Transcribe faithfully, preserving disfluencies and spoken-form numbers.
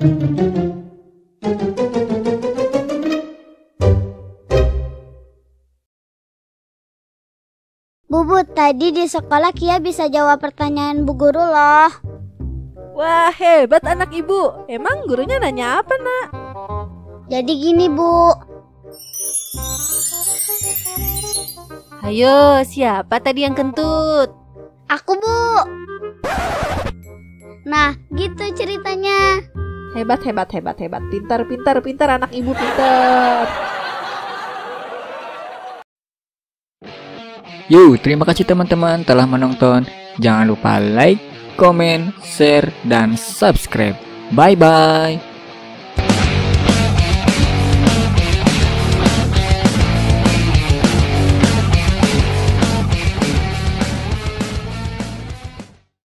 Bubut, tadi di sekolah Kia bisa jawab pertanyaan Bu Guru loh. Wah, hebat anak ibu. Emang gurunya nanya apa, nak? Jadi gini, Bu. Ayo, siapa tadi yang kentut? Aku, Bu. Nah, gitu ceritanya. Hebat, hebat, hebat, hebat. Pintar, pintar, pintar anak ibu, pintar. Yuk, terima kasih teman-teman telah menonton. Jangan lupa like, komen, share, dan subscribe. Bye-bye.